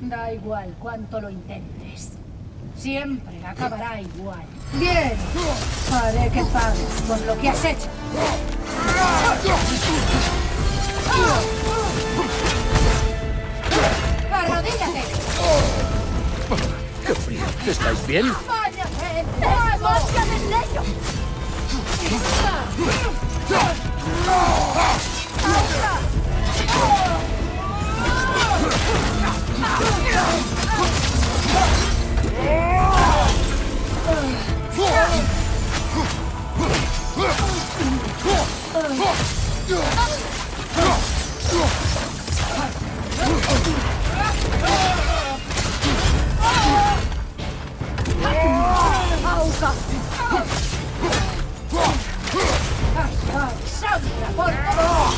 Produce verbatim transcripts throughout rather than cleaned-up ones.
Da igual cuánto lo intentes. Siempre acabará igual. Bien, haré que pagues por lo que has hecho. ¡Arrodíllate! ¡Qué frío! ¿Estáis bien? ¡Váyase! ¡Vamos! ¡Ya destello! ¡Sandra, por favor!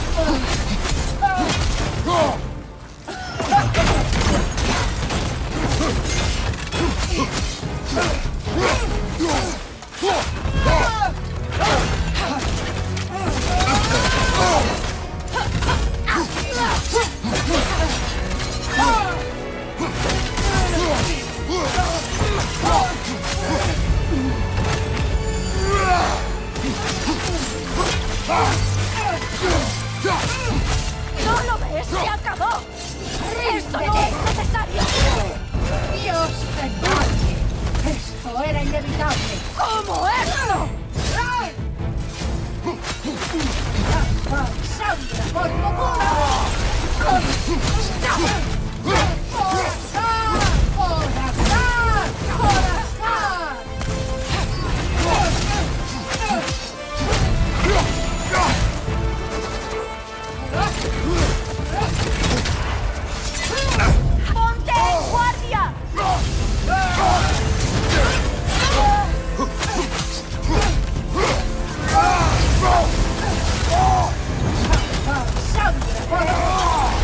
¿No lo ves? ¡Se acabó! ¡Esto no es necesario! ¡Dios te guarde! ¡Esto era inevitable! ¿Cómo esto? ¡Sandra, por favor! ¡Corazón! ¡Corazón! ¡Corazón! ¡Ponte en guardia! ¡Sandra, por favor!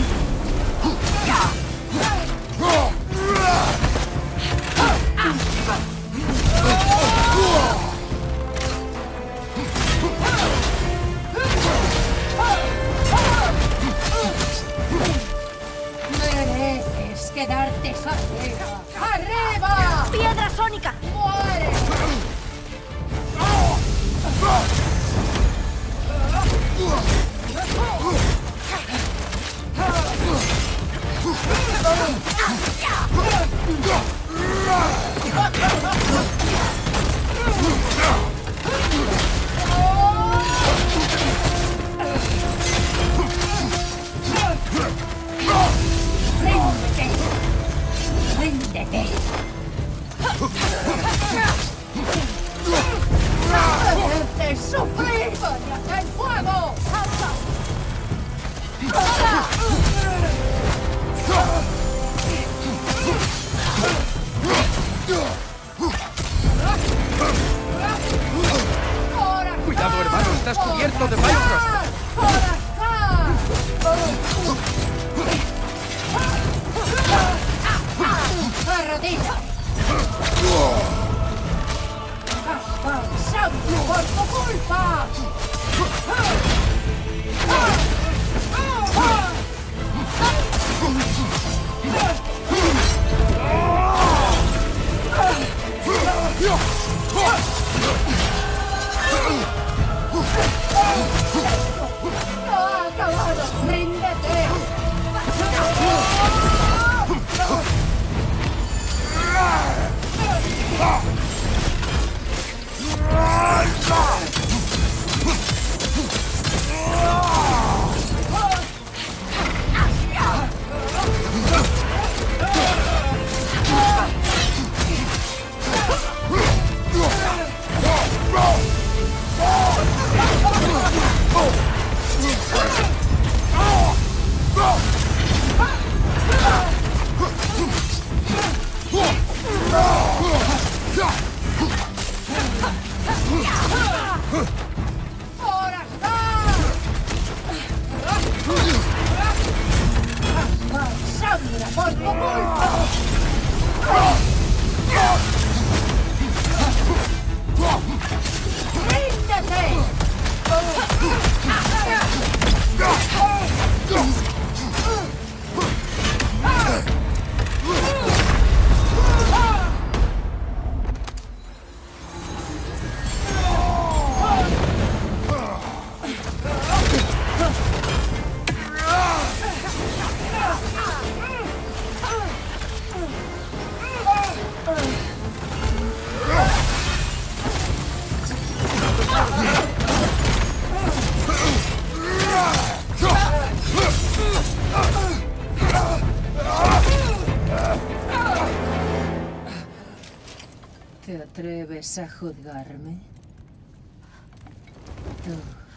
Mereces quedarte arriba. ¡Arriba! ¡Piedra sónica! ¡Muere! ¡Ríndete! ¡Ríndete! ¡Te sufrir! ¡Vaya el fuego! ¡Cuidado, hermano! ¡Estás cubierto de Bifrost! ¡Arrodilla! ¡Sangre por tu culpa! ¡No ha acabado! ¡Ríndete! ¡Sandra, por tu culpa! ¡Ríndete! ¿Te atreves a juzgarme? Tú,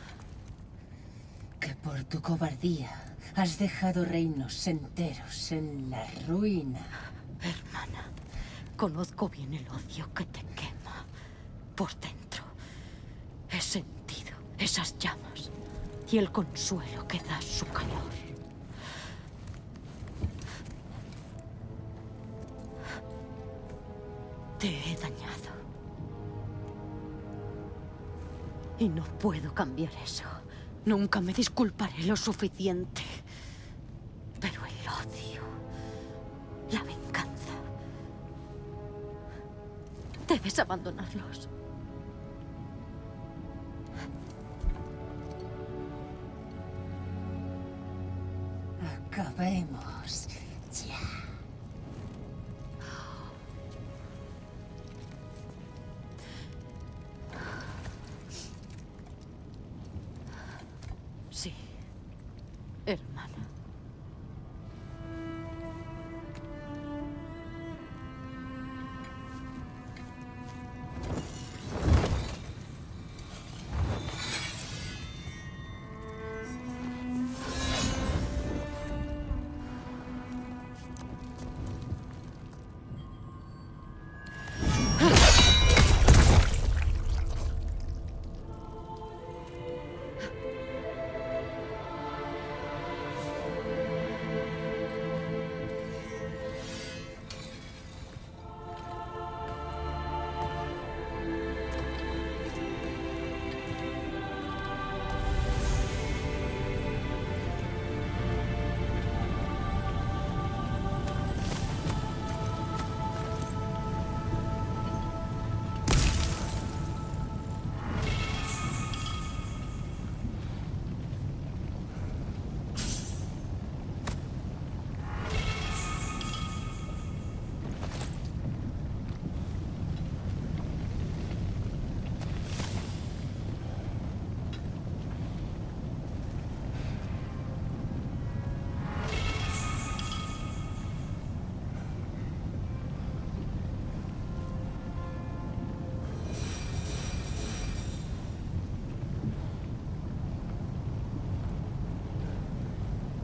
que por tu cobardía has dejado reinos enteros en la ruina. Hermana, conozco bien el odio que te quema por dentro. He sentido esas llamas y el consuelo que da su calor. Te he dañado. Y no puedo cambiar eso. Nunca me disculparé lo suficiente. Pero el odio, la venganza, debes abandonarlos. Acabemos.